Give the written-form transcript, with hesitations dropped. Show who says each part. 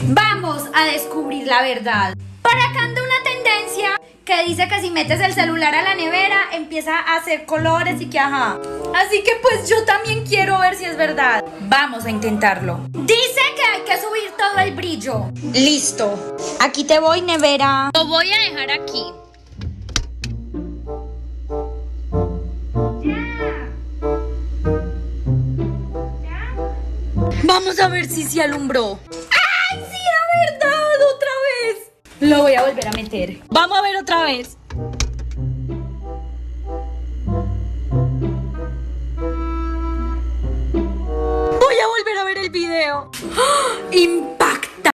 Speaker 1: Vamos a descubrir la verdad. Por acá anda una tendencia que dice que si metes el celular a la nevera empieza a hacer colores y que ajá. Así que pues yo también quiero ver si es verdad. Vamos a intentarlo. Dice que hay que subir todo el brillo. Listo. Aquí te voy, nevera. Lo voy a dejar aquí. Vamos a ver si se alumbró. ¡Ay, sí, era verdad! ¡Otra vez! Lo voy a volver a meter. Vamos a ver otra vez. Voy a volver a ver el video. ¡Oh!